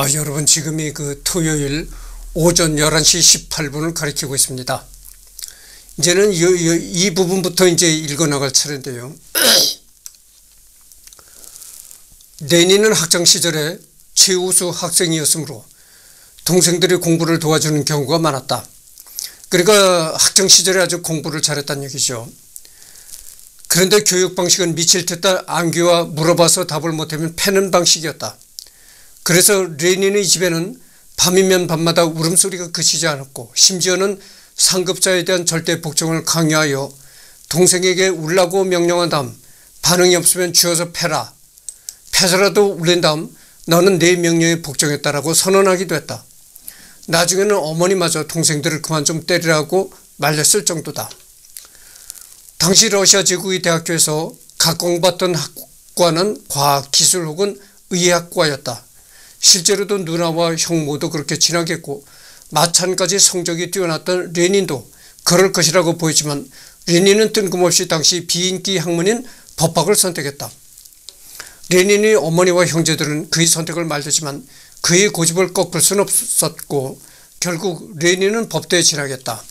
여러분 지금이 토요일 오전 11시 18분을 가리키고 있습니다. 이제는 이 부분부터 이제 읽어나갈 차례인데요. 레닌은 학창시절에 최우수 학생이었으므로 동생들이 공부를 도와주는 경우가 많았다. 그러니까 학창시절에 아주 공부를 잘했다는 얘기죠. 그런데 교육 방식은 미칠 듯한 암기와 물어봐서 답을 못하면 패는 방식이었다. 그래서 레닌의 집에는 밤이면 밤마다 울음소리가 그치지 않았고 심지어는 상급자에 대한 절대 복종을 강요하여 동생에게 울라고 명령한 다음 반응이 없으면 쥐어서 패라. 패서라도 울린 다음 너는 내 명령에 복종했다라고 선언하기도 했다. 나중에는 어머니마저 동생들을 그만 좀 때리라고 말렸을 정도다. 당시 러시아 제국의 대학교에서 각광받던 학과는 과학, 기술 혹은 의학과였다. 실제로도 누나와 형 모두 그렇게 지나겠고 마찬가지 성적이 뛰어났던 레닌도 그럴 것이라고 보였지만 레닌은 뜬금없이 당시 비인기 학문인 법학을 선택했다. 레닌의 어머니와 형제들은 그의 선택을 말렸지만 그의 고집을 꺾을 수는 없었고 결국 레닌은 법대에 진학했다.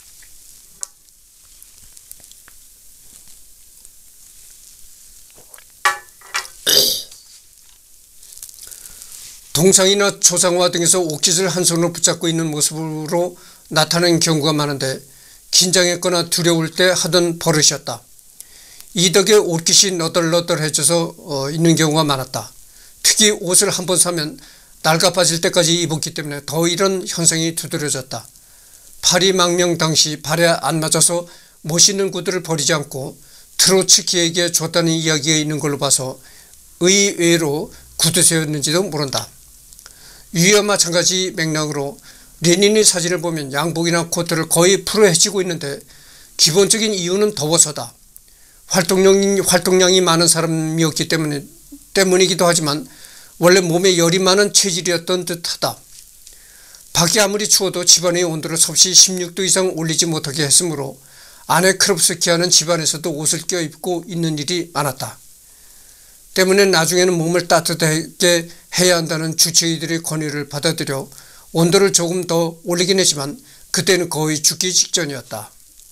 동상이나 초상화 등에서 옥짓을 한 손으로 붙잡고 있는 모습으로 나타나는 경우가 많은데 긴장했거나 두려울 때 하던 버릇이었다. 이 덕에 옷깃이 너덜너덜해져서 있는 경우가 많았다. 특히 옷을 한번 사면 낡아 빠질 때까지 입었기 때문에 더 이런 현상이 두드러졌다. 파리망명 당시 발에 안 맞아서 못 신는 구두를 버리지 않고 트로츠키에게 줬다는 이야기가 있는 걸로 봐서 의외로 구두쇠였는지도 모른다. 위와 마찬가지 맥락으로 레닌의 사진을 보면 양복이나 코트를 거의 풀어헤치고 있는데 기본적인 이유는 더워서다. 활동량이 많은 사람이었기 때문이기도 하지만 원래 몸에 열이 많은 체질이었던 듯하다. 밖이 아무리 추워도 집안의 온도를 섭씨 16도 이상 올리지 못하게 했으므로 아내 크롭스키와는 집안에서도 옷을 껴입고 있는 일이 많았다. 때문에 나중에는 몸을 따뜻하게 해야 한다는 주치의들의 권유를 받아들여 온도를 조금 더 올리긴 했지만 그때는 거의 죽기 직전이었다.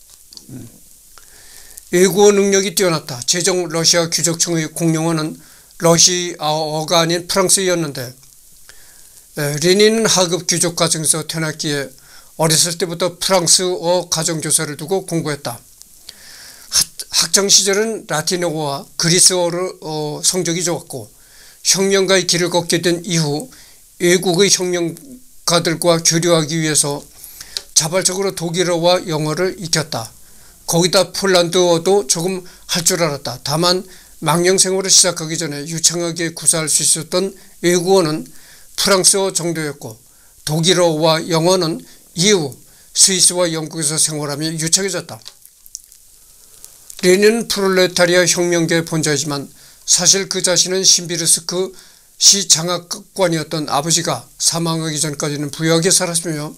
외국어 능력이 뛰어났다. 제정 러시아 귀족층의 공용어는 러시아어가 아닌 프랑스어였는데 레닌은 하급 귀족 가정에서 태어났기에 어렸을 때부터 프랑스어 가정교사를 두고 공부했다. 학창시절은 라틴어와 그리스어로 성적이 좋았고 혁명가의 길을 걷게 된 이후 외국의 혁명가들과 교류하기 위해서 자발적으로 독일어와 영어를 익혔다. 거기다 폴란드어도 조금 할 줄 알았다. 다만 망령 생활을 시작하기 전에 유창하게 구사할 수 있었던 외국어는 프랑스어 정도였고 독일어와 영어는 이후 스위스와 영국에서 생활하며 유창해졌다. 레닌은 프롤레타리아 혁명계의 본자이지만 사실 그 자신은 신비르스크 시 장학관이었던 아버지가 사망하기 전까지는 부유하게 살았으며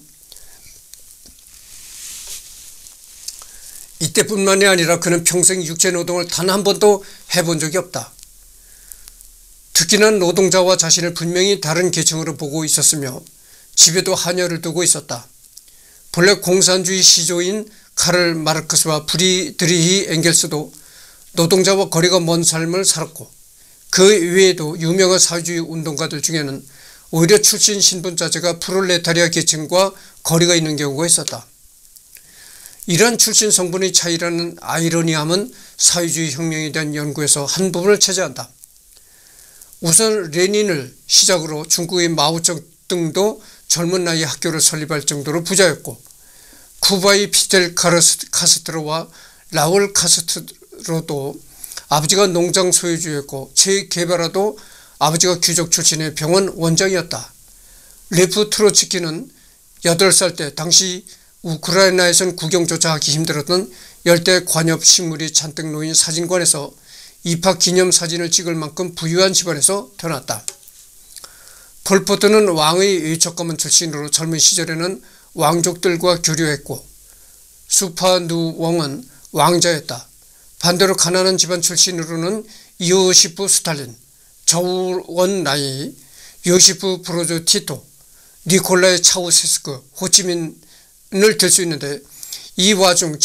이때뿐만이 아니라 그는 평생 육체노동을 단 한 번도 해본 적이 없다. 특히나 노동자와 자신을 분명히 다른 계층으로 보고 있었으며 집에도 하녀를 두고 있었다. 본래 공산주의 시조인 카를 마르크스와 프리드리히 엥겔스도 노동자와 거리가 먼 삶을 살았고 그 외에도 유명한 사회주의 운동가들 중에는 오히려 출신 신분 자체가 프롤레타리아 계층과 거리가 있는 경우가 있었다. 이러한 출신 성분의 차이라는 아이러니함은 사회주의 혁명에 대한 연구에서 한 부분을 차지한다. 우선 레닌을 시작으로 중국의 마오쩌둥도 젊은 나이에 학교를 설립할 정도로 부자였고 쿠바의 피델 카스트로와 라울 카스트로도 아버지가 농장 소유주였고 체 게바라도 아버지가 귀족 출신의 병원 원장이었다. 레프 트로츠키는 8살 때 당시 우크라이나에선 구경조차 하기 힘들었던 열대 관엽 식물이 잔뜩 놓인 사진관에서 입학 기념 사진을 찍을 만큼 부유한 집안에서 태어났다. 폴포트는 왕의 외척가문 출신으로 젊은 시절에는 왕족들과 교류했고 수파누웡은 왕자였다. 반대로 가난한 집안 출신으로는 이오시프 스탈린, 저우원 라이, 요시프 브로즈 티토, 니콜라이 차우세스크, 호치민을 들 수 있는데, 이 와중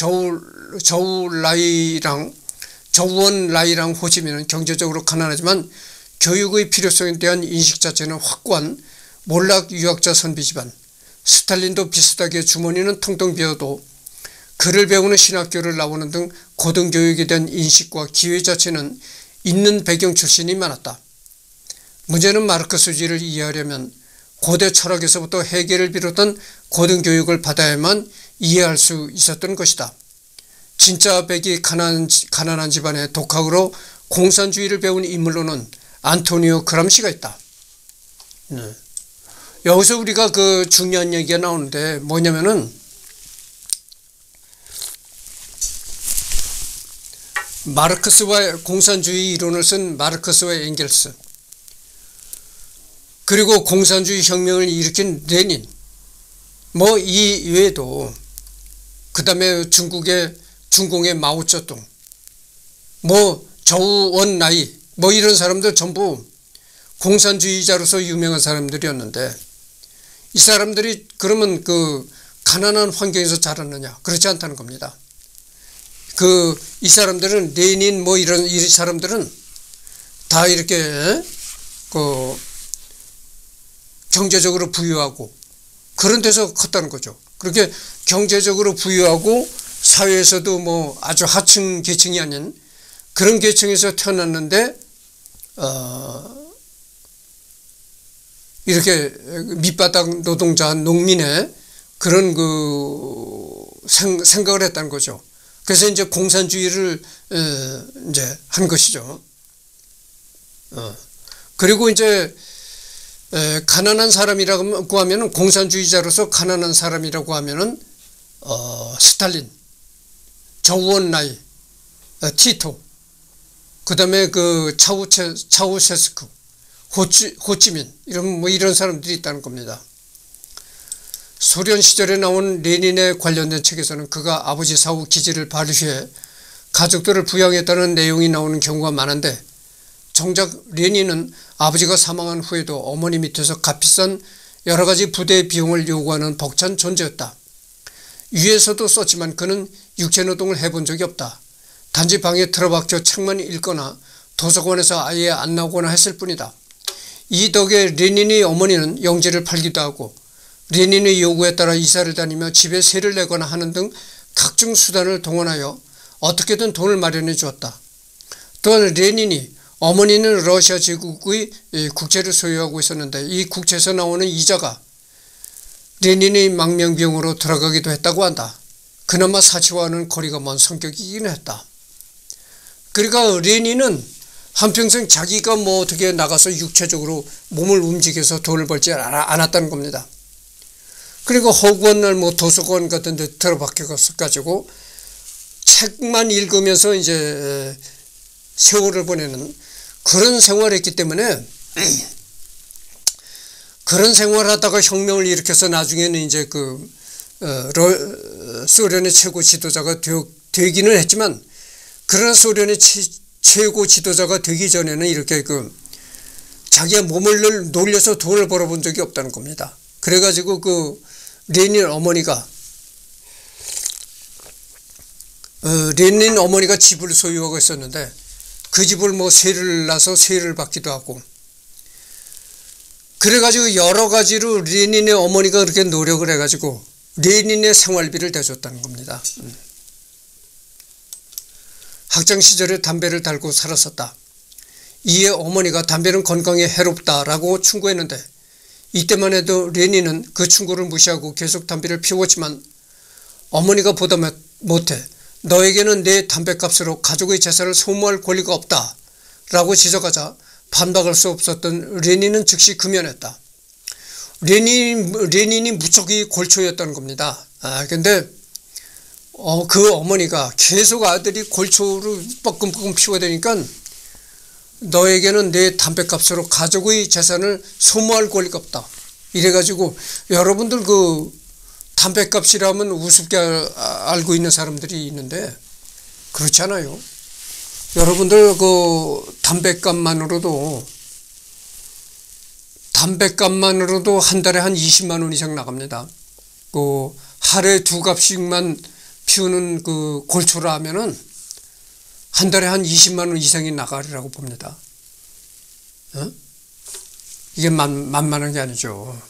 저우원라이랑 호치민은 경제적으로 가난하지만 교육의 필요성에 대한 인식 자체는 확고한 몰락 유학자 선비 집안. 스탈린도 비슷하게 주머니는 텅텅 비어도 글을 배우는 신학교를 나오는 등 고등교육에 대한 인식과 기회 자체는 있는 배경 출신이 많았다. 문제는 마르크스주의를 이해하려면 고대 철학에서부터 해결을 비롯한 고등교육을 받아야만 이해할 수 있었던 것이다. 진짜 백이 가난한 집안의 독학으로 공산주의를 배운 인물로는 안토니오 그람시가 있다. 여기서 우리가 그 중요한 얘기가 나오는데 뭐냐면은 마르크스와 공산주의 이론을 쓴 마르크스와 엥겔스, 그리고 공산주의 혁명을 일으킨 레닌, 뭐 이 외에도 그 다음에 중공의 마오쩌둥, 뭐 저우원라이, 뭐 이런 사람들 전부 공산주의자로서 유명한 사람들이었는데, 이 사람들이 그러면 그 가난한 환경에서 자랐느냐? 그렇지 않다는 겁니다. 이 사람들은 레닌 뭐 이런 이 사람들은 다 이렇게 경제적으로 부유하고 그런 데서 컸다는 거죠. 그렇게 경제적으로 부유하고 사회에서도 뭐 아주 하층 계층이 아닌 그런 계층에서 태어났는데 이렇게 밑바닥 노동자 농민의 그런 생각을 했다는 거죠. 그래서 이제 공산주의를 이제 한 것이죠. 그리고 이제 가난한 사람이라고 하면은 공산주의자로서 가난한 사람이라고 하면은 스탈린, 저우원라이, 티토, 그다음에 그 차우세스크, 호치민 이런 사람들이 있다는 겁니다. 소련 시절에 나온 레닌에 관련된 책에서는 그가 아버지 사후 기지를 발휘해 가족들을 부양했다는 내용이 나오는 경우가 많은데, 정작 레닌은 아버지가 사망한 후에도 어머니 밑에서 값비싼 여러 가지 부대 비용을 요구하는 벅찬 존재였다. 위에서도 썼지만 그는 육체노동을 해본 적이 없다. 단지 방에 틀어박혀 책만 읽거나 도서관에서 아예 안 나오거나 했을 뿐이다. 이 덕에 레닌의 어머니는 영재를 팔기도 하고 레닌의 요구에 따라 이사를 다니며 집에 세를 내거나 하는 등 각종 수단을 동원하여 어떻게든 돈을 마련해 주었다. 또한 레닌이, 어머니는 러시아 제국의 국채를 소유하고 있었는데 이 국채에서 나오는 이자가 레닌의 망명비용으로 들어가기도 했다고 한다. 그나마 사치와는 거리가 먼 성격이긴 했다. 그러니까 레닌은 한평생 자기가 뭐 어떻게 나가서 육체적으로 몸을 움직여서 돈을 벌지 않았다는 겁니다. 그리고 허구한 날 뭐 도서관 같은 데 들어박혀 가지고 책만 읽으면서 이제 세월을 보내는 그런 생활을 했기 때문에 그런 생활하다가 혁명을 일으켜서 나중에는 이제 소련의 최고 지도자가 되기는 했지만, 그러나 소련의 최고 지도자가 되기 전에는 이렇게 자기의 몸을 놀려서 돈을 벌어본 적이 없다는 겁니다. 그래가지고 레닌 어머니가 집을 소유하고 있었는데 그 집을 뭐 세를 나서 세를 받기도 하고, 그래가지고 여러 가지로 레닌의 어머니가 그렇게 노력을 해가지고 레닌의 생활비를 대줬다는 겁니다. 학창 시절에 담배를 달고 살았었다. 이에 어머니가 담배는 건강에 해롭다라고 충고했는데, 이때만 해도 레닌은 그 충고를 무시하고 계속 담배를 피웠지만 어머니가 보다 못해 너에게는 내 담배값으로 가족의 재산을 소모할 권리가 없다 라고 지적하자 반박할 수 없었던 레닌은 즉시 금연했다. 레닌이 무척이 골초였다는 겁니다. 근데 그 어머니가 계속 아들이 골초를 뻐끔뻐끔 피워대니까 너에게는 내 담배값으로 가족의 재산을 소모할 권리가 없다. 이래가지고 여러분들 담배값이라면 우습게 알고 있는 사람들이 있는데 그렇지 않아요. 여러분들 담배값만으로도 담뱃값만으로도 한 달에 한 20만 원 이상 나갑니다. 그 하루에 2갑씩만 피우는 그 골초라 하면은 한 달에 한 20만 원 이상이 나가리라고 봅니다. 어? 이게 만만한 게 아니죠.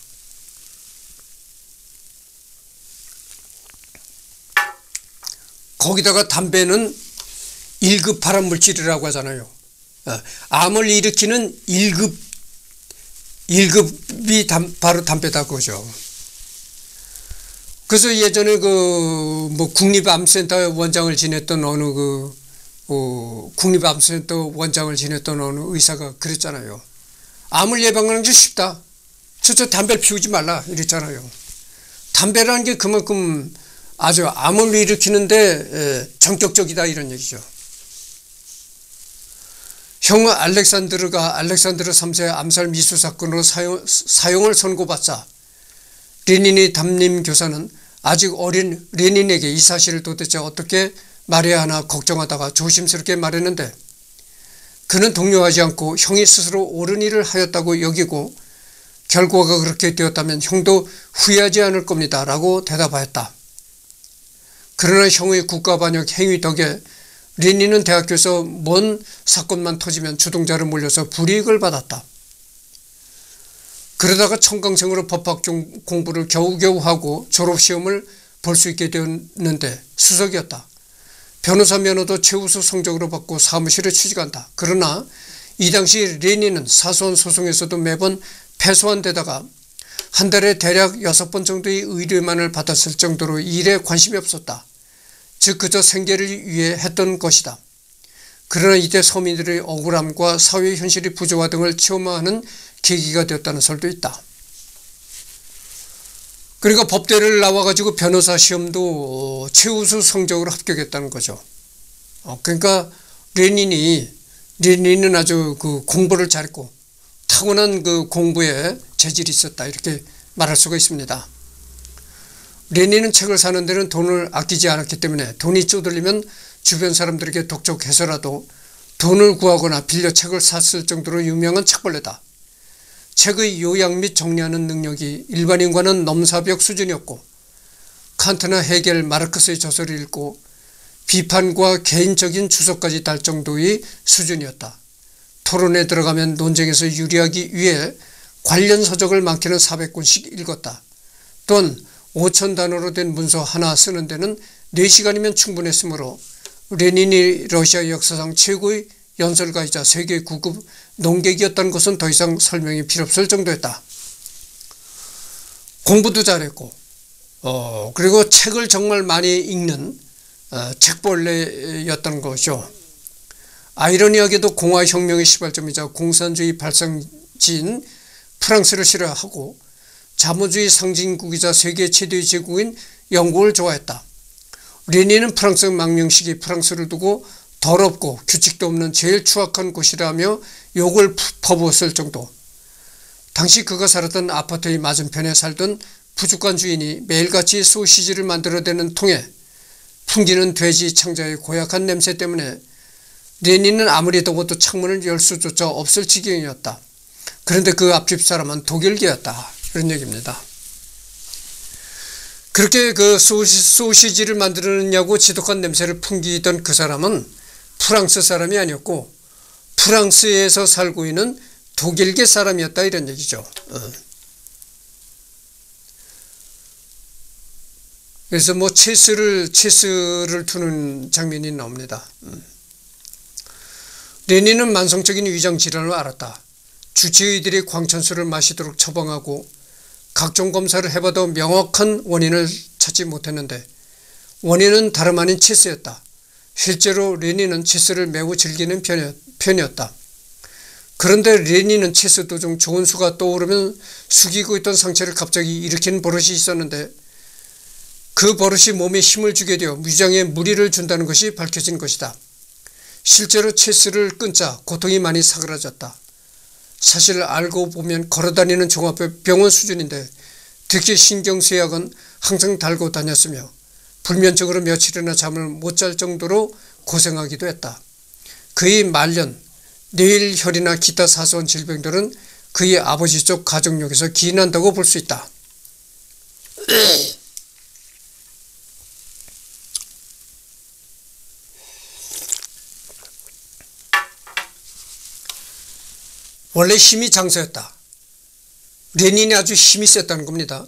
거기다가 담배는 1급 발암물질이라고 하잖아요. 암을 일으키는 1급이 바로 담배다 그거죠. 그래서 예전에 뭐 국립암센터 원장을 지냈던 국립암센터 원장을 지냈던 어느 의사가 그랬잖아요. 암을 예방하는 게 쉽다. 저 담배를 피우지 말라 이랬잖아요. 담배라는 게 그만큼 아주 암을 일으키는데 전격적이다 이런 얘기죠. 형 알렉산드르 3세의 암살 미수 사건으로 사형을 선고받자 레닌의 담임 교사는 아직 어린 레닌에게 이 사실을 도대체 어떻게 말해야 하나 걱정하다가 조심스럽게 말했는데 그는 동요하지 않고 형이 스스로 옳은 일을 하였다고 여기고 결과가 그렇게 되었다면 형도 후회하지 않을 겁니다 라고 대답하였다. 그러나 형의 국가반역 행위 덕에 레닌은 대학교에서 뭔 사건만 터지면 주동자를 몰려서 불이익을 받았다. 그러다가 청강생으로 법학 공부를 겨우겨우 하고 졸업시험을 볼 수 있게 되었는데 수석이었다. 변호사 면허도 최우수 성적으로 받고 사무실에 취직한다. 그러나 이 당시 레닌은 사소한 소송에서도 매번 패소한 데다가 한 달에 대략 6번 정도의 의뢰만을 받았을 정도로 일에 관심이 없었다. 즉 그저 생계를 위해 했던 것이다. 그러나 이때 서민들의 억울함과 사회 현실의 부조화 등을 체험하는 계기가 되었다는 설도 있다. 그러니까 법대를 나와가지고 변호사 시험도 최우수 성적으로 합격했다는 거죠. 그러니까 레닌은 아주 그 공부를 잘했고 타고난 그 공부에 재질이 있었다 이렇게 말할 수가 있습니다. 레닌은 책을 사는 데는 돈을 아끼지 않았기 때문에 돈이 쪼들리면 주변 사람들에게 독촉해서라도 돈을 구하거나 빌려 책을 샀을 정도로 유명한 책벌레다. 책의 요약 및 정리하는 능력이 일반인과는 넘사벽 수준이었고 칸트나 헤겔, 마르크스의 저서를 읽고 비판과 개인적인 주석까지 달 정도의 수준이었다. 토론에 들어가면 논쟁에서 유리하기 위해 관련 서적을 많게는 400권씩 읽었다. 또한 5,000단어로 된 문서 하나 쓰는 데는 4시간이면 충분했으므로 레닌이 러시아 역사상 최고의 연설가이자 세계 9급 논객이었다는 것은 더 이상 설명이 필요 없을 정도였다. 공부도 잘했고 그리고 책을 정말 많이 읽는 책벌레였다는 것이죠. 아이러니하게도 공화혁명의 시발점이자 공산주의 발상지인 프랑스를 싫어하고 자본주의 상징국이자 세계 최대의 제국인 영국을 좋아했다. 레닌은 프랑스 망명 시기 프랑스를 두고 더럽고 규칙도 없는 제일 추악한 곳이라며 욕을 퍼부었을 정도. 당시 그가 살았던 아파트의 맞은편에 살던 부족한 주인이 매일같이 소시지를 만들어대는 통에 풍기는 돼지 창자의 고약한 냄새 때문에 레닌은 아무리 더워도 창문을 열 수조차 없을 지경이었다. 그런데 그 앞집 사람은 독일계였다. 이런 얘기입니다. 그렇게 그 소시지를 만들었냐고 지독한 냄새를 풍기던 그 사람은 프랑스 사람이 아니었고 프랑스에서 살고 있는 독일계 사람이었다 이런 얘기죠. 그래서 뭐 체스를 두는 장면이 나옵니다. 레닌은 만성적인 위장 질환을 앓았다. 주치의들이 광천수를 마시도록 처방하고 각종 검사를 해봐도 명확한 원인을 찾지 못했는데 원인은 다름 아닌 체스였다. 실제로 레닌은 체스를 매우 즐기는 편이었다. 그런데 레닌은 체스 도중 좋은 수가 떠오르면 숙이고 있던 상체를 갑자기 일으키는 버릇이 있었는데 그 버릇이 몸에 힘을 주게 되어 위장에 무리를 준다는 것이 밝혀진 것이다. 실제로 체스를 끊자 고통이 많이 사그라졌다. 사실 알고 보면 걸어다니는 종합병원 수준인데 특히 신경쇠약은 항상 달고 다녔으며 불면증으로 며칠이나 잠을 못 잘 정도로 고생하기도 했다. 그의 말년, 뇌일혈이나 기타 사소한 질병들은 그의 아버지 쪽 가족력에서 기인한다고 볼 수 있다. 원래 힘이 장서였다. 레닌이 아주 힘이 셌다는 겁니다.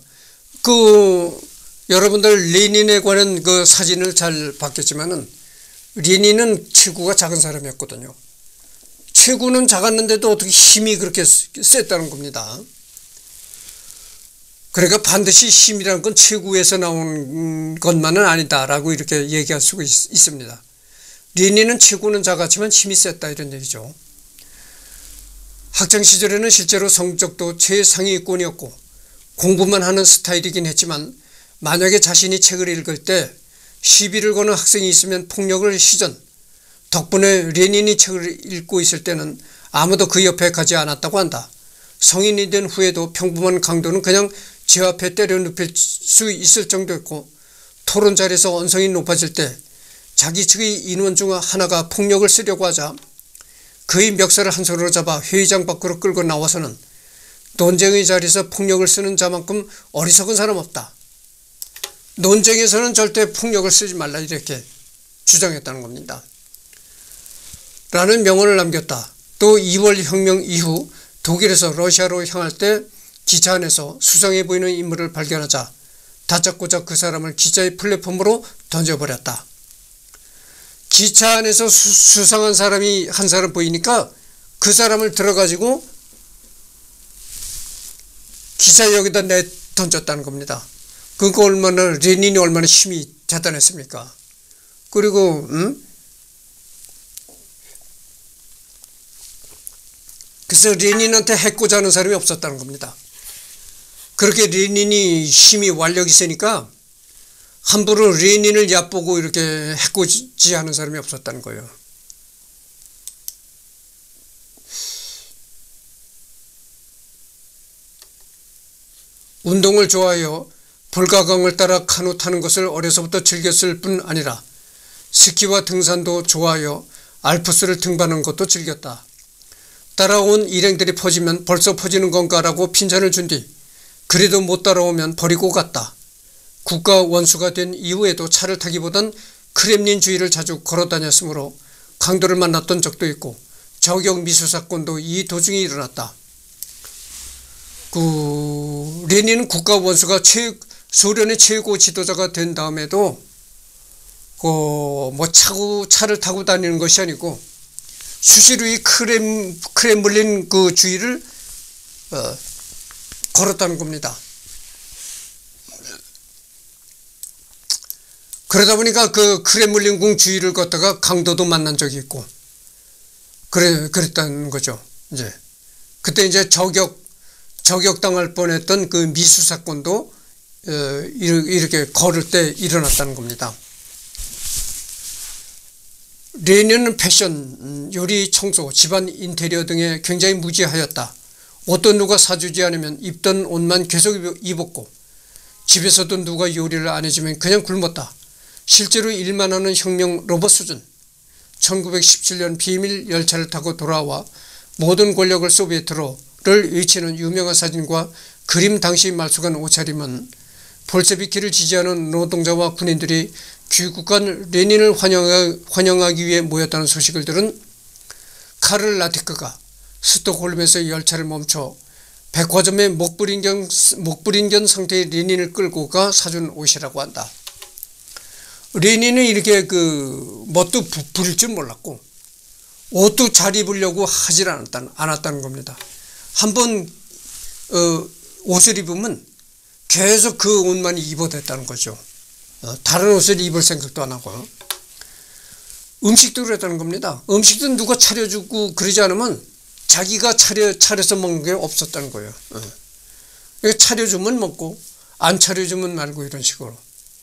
여러분들 레닌에 관한 그 사진을 잘 봤겠지만은 레닌은 체구가 작은 사람이었거든요. 체구는 작았는데도 어떻게 힘이 그렇게 셌다는 겁니다. 그러니까 반드시 힘이라는 건 체구에서 나온 것만은 아니다라고 이렇게 얘기할 수가 있습니다. 레닌은 체구는 작았지만 힘이 셌다 이런 얘기죠. 학창시절에는 실제로 성적도 최상위권이었고 공부만 하는 스타일이긴 했지만 만약에 자신이 책을 읽을 때 시비를 거는 학생이 있으면 폭력을 시전, 덕분에 레닌이 책을 읽고 있을 때는 아무도 그 옆에 가지 않았다고 한다. 성인이 된 후에도 평범한 강도는 그냥 제 앞에 때려 눕힐 수 있을 정도였고 토론 자리에서 언성이 높아질 때 자기 측의 인원 중 하나가 폭력을 쓰려고 하자 그의 멱살을 한 손으로 잡아 회의장 밖으로 끌고 나와서는 논쟁의 자리에서 폭력을 쓰는 자만큼 어리석은 사람 없다. 논쟁에서는 절대 폭력을 쓰지 말라 이렇게 주장했다는 겁니다. 라는 명언을 남겼다. 또 2월 혁명 이후 독일에서 러시아로 향할 때 기차 안에서 수상해 보이는 인물을 발견하자 다짜고짜 그 사람을 기차의 플랫폼으로 던져버렸다. 기차 안에서 수상한 사람이 한 사람 보이니까 그 사람을 들어가지고 기차역에다 던졌다는 겁니다. 그거 레닌이 얼마나 힘이 대단했습니까? 그리고 그래서 레닌한테 해코지 하는 사람이 없었다는 겁니다. 그렇게 레닌이 힘이 완력이 세니까 함부로 레닌을 얕보고 이렇게 해코지하는 사람이 없었다는 거예요. 운동을 좋아하여 볼가강을 따라 카누 타는 것을 어려서부터 즐겼을 뿐 아니라 스키와 등산도 좋아하여 알프스를 등반하는 것도 즐겼다. 따라온 일행들이 퍼지면 벌써 퍼지는 건가라고 핀잔을 준 뒤 그래도 못 따라오면 버리고 갔다. 국가 원수가 된 이후에도 차를 타기보단 크렘린 주위를 자주 걸어다녔으므로 강도를 만났던 적도 있고 저격 미수 사건도 이 도중에 일어났다. 레닌은 국가 원수가 소련의 최고 지도자가 된 다음에도 차를 타고 다니는 것이 아니고 수시로 이 크렘린 그 주위를 걸었다는 겁니다. 그러다 보니까 그 크렘린궁 주위를 걷다가 강도도 만난 적이 있고 그랬다는 거죠. 이제 그때 이제 저격당할 뻔했던 그 미수 사건도 이렇게 걸을 때 일어났다는 겁니다. 레닌은 패션, 요리, 청소, 집안 인테리어 등에 굉장히 무지하였다. 어떤 누가 사주지 않으면 입던 옷만 계속 입었고 집에서도 누가 요리를 안 해주면 그냥 굶었다. 실제로 일만 하는 혁명 로봇 수준. 1917년 비밀 열차를 타고 돌아와 모든 권력을 소비에트로를 외치는 유명한 사진과 그림 당시 말쑥한 옷차림은 볼셰비키를 지지하는 노동자와 군인들이 귀국한 레닌을 환영하기 위해 모였다는 소식을 들은 카를 라티크가 스톡홀름에서 열차를 멈춰 백화점에 목불인견 상태의 레닌을 끌고 가 사준 옷이라고 한다. 레닌은 이렇게 뭣도 부릴 줄 몰랐고 옷도 잘 입으려고 하질 않았다는 겁니다. 한번 옷을 입으면 계속 그 옷만 입어댔다는 거죠. 다른 옷을 입을 생각도 안 하고. 음식도 그랬다는 겁니다. 음식도 누가 차려주고 그러지 않으면 자기가 차려서 먹는 게 없었다는 거예요. 차려주면 먹고 안 차려주면 말고 이런 식으로.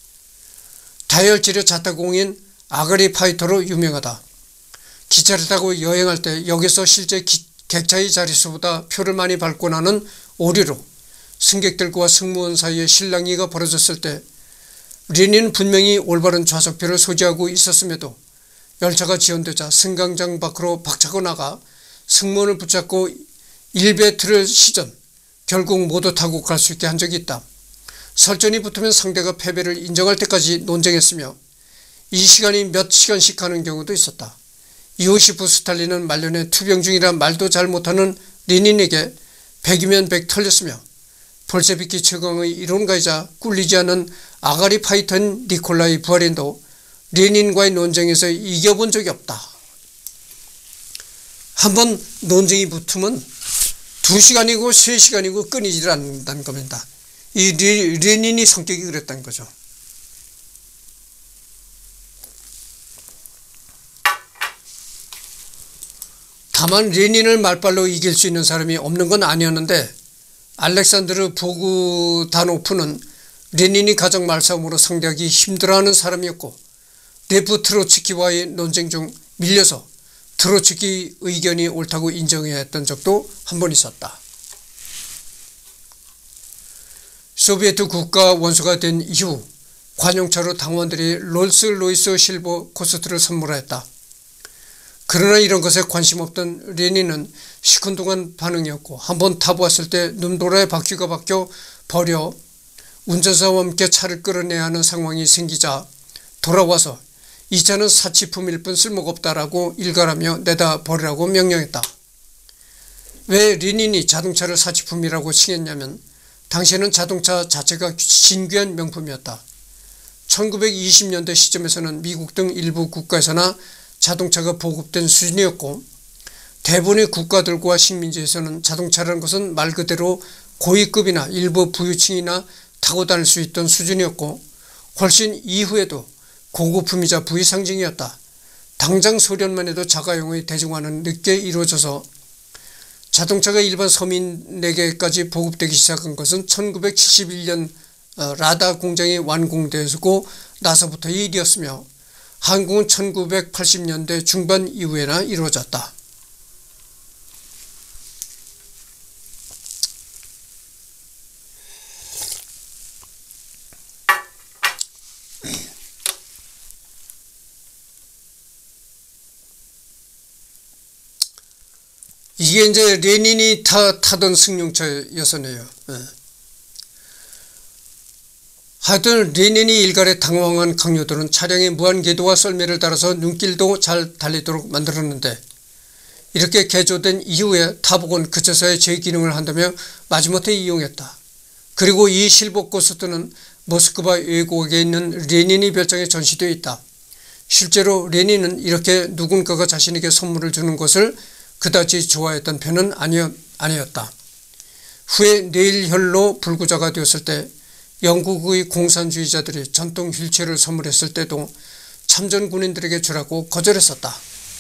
다혈질의 자타공인 아그리파이터로 유명하다. 기차를 타고 여행할 때 역에서 실제 객차의 자릿수보다 표를 많이 밟고 나는 오류로 승객들과 승무원 사이에 실랑이가 벌어졌을 때 레닌은 분명히 올바른 좌석표를 소지하고 있었음에도 열차가 지연되자 승강장 밖으로 박차고 나가 승무원을 붙잡고 일베트를 시전 결국 모두 타고 갈 수 있게 한 적이 있다. 설전이 붙으면 상대가 패배를 인정할 때까지 논쟁했으며 이 시간이 몇 시간씩 가는 경우도 있었다. 이오시프 스탈린은 말년에 투병 중이라 말도 잘 못하는 레닌에게 100이면 100 털렸으며 볼셰비키 최강의 이론가이자 꿀리지 않은 아가리 파이터인 니콜라이 부하린도 레닌과의 논쟁에서 이겨본 적이 없다. 한번 논쟁이 붙으면 2시간이고 3시간이고 끊이질 않는다는 겁니다. 이 레닌이 성격이 그랬다는 거죠. 다만 레닌을 말발로 이길 수 있는 사람이 없는 건 아니었는데 알렉산드르 보그다노프는 레닌이 가장 말싸움으로 상대하기 힘들어하는 사람이었고 레프 트로츠키와의 논쟁 중 밀려서 트로츠키 의견이 옳다고 인정해야 했던 적도 한 번 있었다. 소비에트 국가 원수가 된 이후 관용차로 당원들이 롤스로이스 실버 코스트를 선물하였다. 그러나 이런 것에 관심 없던 레닌은 시큰둥한 반응이었고 한번 타보았을 때 눈도라에 바퀴가 바뀌어 버려 운전사와 함께 차를 끌어내야 하는 상황이 생기자 돌아와서 이 차는 사치품일 뿐 쓸모가 없다라고 일갈하며 내다 버리라고 명령했다. 왜 레닌이 자동차를 사치품이라고 칭했냐면 당시에는 자동차 자체가 진귀한 명품이었다. 1920년대 시점에서는 미국 등 일부 국가에서나 자동차가 보급된 수준이었고 대부분의 국가들과 식민지에서는 자동차라는 것은 말 그대로 고위급이나 일부 부유층이나 타고 다닐 수 있던 수준이었고 훨씬 이후에도 고급품이자 부의 상징이었다. 당장 소련만 해도 자가용의 대중화는 늦게 이루어져서 자동차가 일반 서민에게까지 보급되기 시작한 것은 1971년 라다 공장이 완공되고 나서부터의 일이었으며 한국은 1980년대 중반 이후에나 이루어졌다. 이게 이제 레닌이 타던 승용차였었네요. 하여튼 레닌이 일갈에 당황한 강요들은 차량의 무한 궤도와 썰매를 따라서 눈길도 잘 달리도록 만들었는데 이렇게 개조된 이후에 타복은 그쳐서야 제 기능을 한다며 마지못해 이용했다. 그리고 이 실버코스트는 모스크바 외국에 있는 레닌이 별장에 전시되어 있다. 실제로 레닌은 이렇게 누군가가 자신에게 선물을 주는 것을 그다지 좋아했던 편은 아니었다. 후에 내일혈로 불구자가 되었을 때 영국의 공산주의자들이 전통 휠체어를 선물했을 때도 참전 군인들에게 주라고 거절했었다.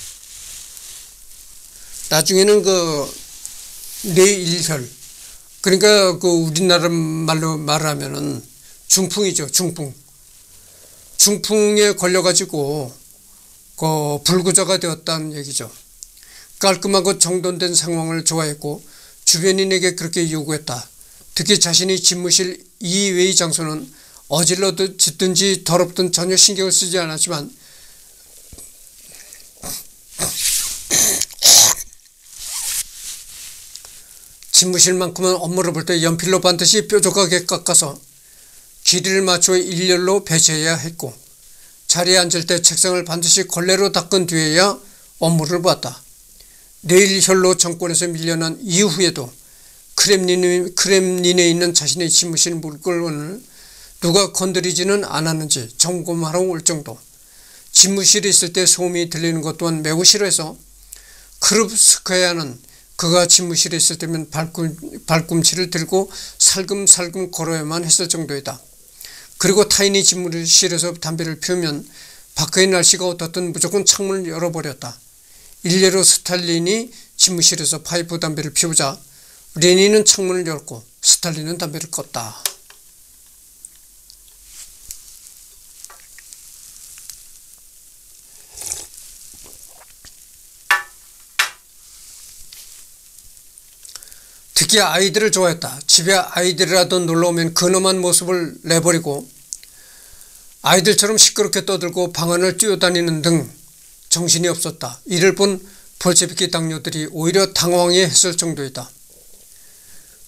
나중에는 그 내일혈, 그러니까 그 우리나라 말로 말하면은 중풍이죠. 중풍에 걸려가지고 그 불구자가 되었다는 얘기죠. 깔끔하고 정돈된 상황을 좋아했고 주변인에게 그렇게 요구했다. 특히 자신이 집무실 이외의 장소는 어질러짓든지 더럽든 전혀 신경을 쓰지 않았지만 집무실만큼은 업무를 볼 때 연필로 반드시 뾰족하게 깎아서 길이를 맞춰 일렬로 배치해야 했고 자리에 앉을 때 책상을 반드시 걸레로 닦은 뒤에야 업무를 보았다. 내일혈로 정권에서 밀려난 이후에도 크렘린에 있는 자신의 집무실 물건을 누가 건드리지는 않았는지 점검하러 올 정도. 집무실에 있을 때 소음이 들리는 것 또한 매우 싫어해서 크룹스카야는 그가 집무실에 있을 때면 발꿈치를 들고 살금살금 걸어야만 했을 정도이다. 그리고 타인이 집무실에서 담배를 피우면 밖의 날씨가 어떻든 무조건 창문을 열어버렸다. 일례로 스탈린이 집무실에서 파이프 담배를 피우자 레닌은 창문을 열고 스탈린은 담배를 껐다. 특히 아이들을 좋아했다. 집에 아이들이라도 놀러오면 근엄한 모습을 내버리고 아이들처럼 시끄럽게 떠들고 방 안을 뛰어다니는 등 정신이 없었다. 이를 본 볼셰비키 당뇨들이 오히려 당황해했을 정도이다.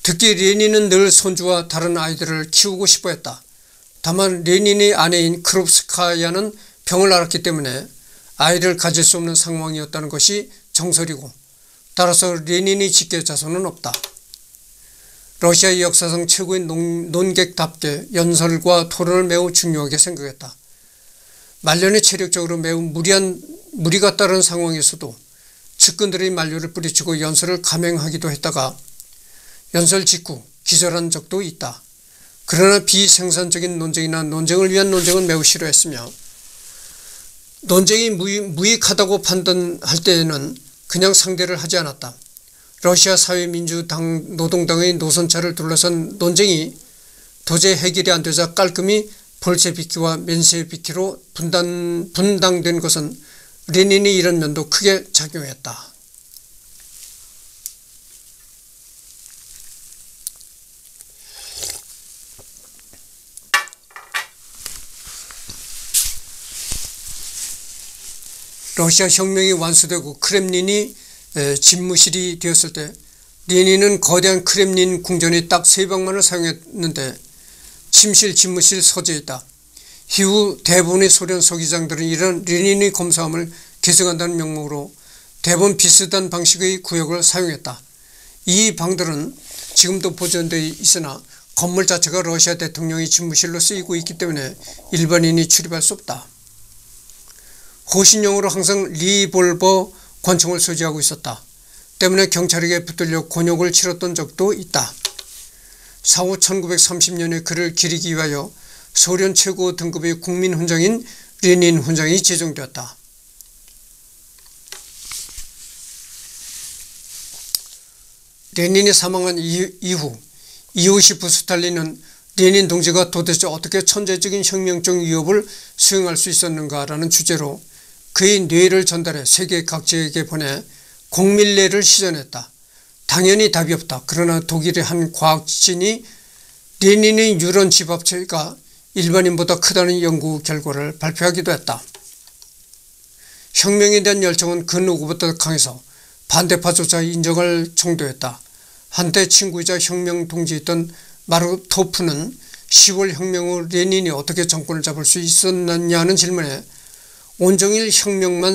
특히 레닌은 늘 손주와 다른 아이들을 키우고 싶어 했다. 다만 레닌의 아내인 크롭스카야는 병을 앓았기 때문에 아이를 가질 수 없는 상황이었다는 것이 정설이고, 따라서 레닌의 직계 자손은 없다. 러시아의 역사상 최고의 논객답게 연설과 토론을 매우 중요하게 생각했다. 말년에 체력적으로 매우 무리가 따른 상황에서도 측근들의 만류를 뿌리치고 연설을 감행하기도 했다가 연설 직후 기절한 적도 있다. 그러나 비생산적인 논쟁이나 논쟁을 위한 논쟁은 매우 싫어했으며, 논쟁이 무익하다고 판단할 때에는 그냥 상대를 하지 않았다. 러시아 사회민주당 노동당의 노선차를 둘러싼 논쟁이 도저히 해결이 안 되자 깔끔히 볼셰비키와 멘셰비키로 분당된 것은 레닌이 이런 면도 크게 작용했다. 러시아 혁명이 완수되고 크렘린이 집무실이 되었을 때 레닌은 거대한 크렘린 궁전의 딱 3방만을 사용했는데 침실, 집무실, 서재에 있다. 이후 대부분의 소련 서기장들은 이런 레닌의 검사함을 계승한다는 명목으로 대부분 비슷한 방식의 구역을 사용했다. 이 방들은 지금도 보존되어 있으나 건물 자체가 러시아 대통령의 집무실로 쓰이고 있기 때문에 일반인이 출입할 수 없다. 호신용으로 항상 리볼버 권총을 소지하고 있었다. 때문에 경찰에게 붙들려 곤욕을 치렀던 적도 있다. 사후 1930년에 그를 기리기 위하여 소련 최고 등급의 국민훈장인 레닌 훈장이 제정되었다. 레닌이 사망한 이후 이오시프 스탈린은 레닌 동지가 도대체 어떻게 천재적인 혁명적 위협을 수행할 수 있었는가라는 주제로 그의 뇌를 전달해 세계 각지에게 보내 공밀례를 시전했다. 당연히 답이 없다. 그러나 독일의 한 과학진이 레닌의 뉴런 집합체가 일반인보다 크다는 연구 결과를 발표하기도 했다. 혁명에 대한 열정은 그 누구보다 강해서 반대파조차 인정할 정도였다. 한때 친구이자 혁명 동지였던 마르토프는 10월 혁명 후 레닌이 어떻게 정권을 잡을 수 있었느냐는 질문에 온종일 혁명만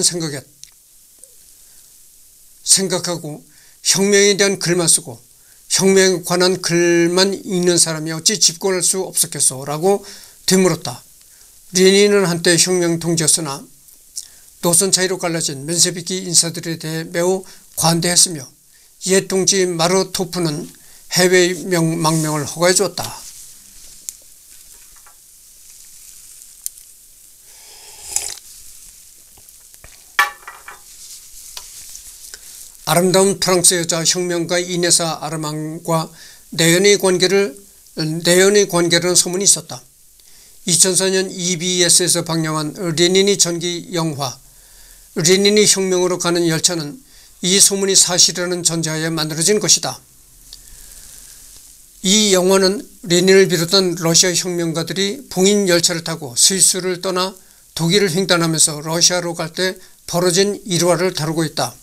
생각하고 혁명에 대한 글만 쓰고 혁명에 관한 글만 읽는 사람이 어찌 집권할 수 없었겠소? 라고 되물었다. 레닌은 한때 혁명 동지였으나 노선 차이로 갈라진 멘셰비키 인사들에 대해 매우 관대했으며 옛 동지 마르토프는 해외 망명을 허가해 줬다. 아름다운 프랑스 여자 혁명가 이네사 아르망과 내연의 관계라는 소문이 있었다. 2004년 EBS에서 방영한 레닌이 전기 영화 레닌이 혁명으로 가는 열차는 이 소문이 사실이라는 전제하에 만들어진 것이다. 이 영화는 레닌을 비롯한 러시아 혁명가들이 봉인 열차를 타고 스위스를 떠나 독일을 횡단하면서 러시아로 갈 때 벌어진 일화를 다루고 있다.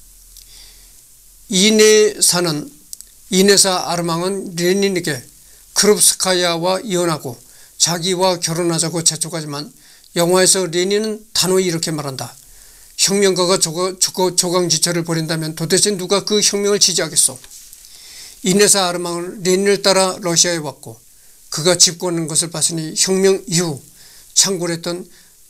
이네사 아르망은 레닌에게 크롭스카야와 이혼하고 자기와 결혼하자고 재촉하지만 영화에서 레닌은 단호히 이렇게 말한다. 혁명가가 조강지처를 벌인다면 도대체 누가 그 혁명을 지지하겠소? 이네사 아르망은 레닌을 따라 러시아에 왔고 그가 집권하는 것을 봤으니 혁명 이후 창궐했던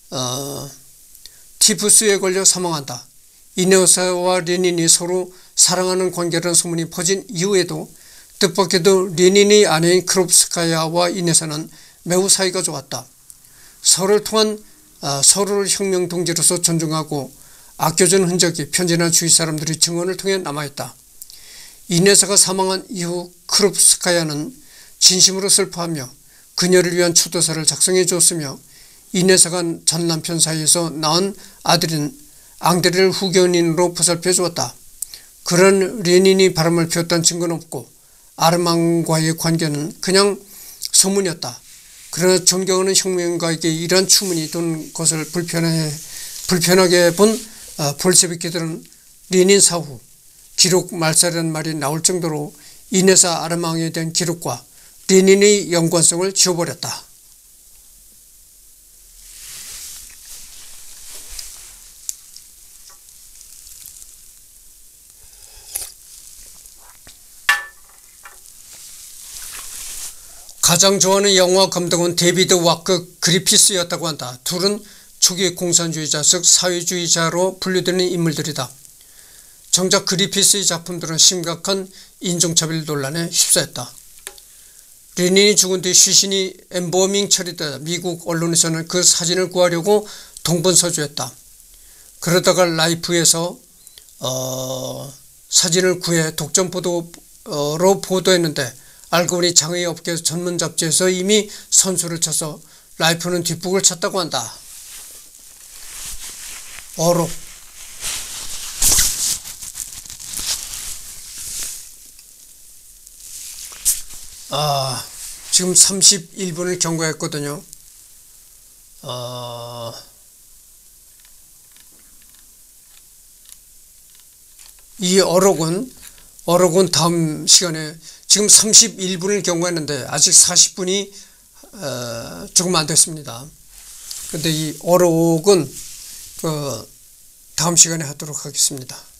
티푸스에 걸려 사망한다. 이네사와 레닌이 서로 사랑하는 관계라는 소문이 퍼진 이후에도 뜻밖에도 레닌의 아내인 크롭스카야와 이네사는 매우 사이가 좋았다. 서로를 혁명 동지로서 존중하고 아껴준 흔적이 편지나 주위 사람들의 증언을 통해 남아있다. 이네사가 사망한 이후 크롭스카야는 진심으로 슬퍼하며 그녀를 위한 추도사를 작성해 주었으며 이네사가 전 남편 사이에서 낳은 아들인 앙드레를 후견인으로 보살펴 주었다. 그런 레닌이 바람을 피웠다는 증거는 없고 아르망과의 관계는 그냥 소문이었다. 그러나 존경하는 혁명가에게 이러한 추문이 돈 것을 불편하게 본 볼셰비키들은 레닌 사후 기록 말살이라는 말이 나올 정도로 이네사 아르망에 대한 기록과 레닌의 연관성을 지워버렸다. 가장 좋아하는 영화 감독은 데비드 와크 그리피스였다고 한다. 둘은 초기 공산주의자 즉 사회주의자로 분류되는 인물들이다. 정작 그리피스의 작품들은 심각한 인종차별 논란에 휩싸였다. 레닌이 죽은 뒤 시신이 엠버밍 처리되다 미국 언론에서는 그 사진을 구하려고 동분서주했다. 그러다가 라이프에서 사진을 구해 독점보도로 보도했는데 알고 보니 장의업계 전문 잡지에서 이미 선수를 쳐서 라이프는 뒷북을 쳤다고 한다. 어록. 지금 31분을 경과했거든요. 이 어록은 다음 시간에 지금 31분을 경과했는데 아직 40분이 조금 안 됐습니다. 근데 이 어록은 다음 시간에 하도록 하겠습니다.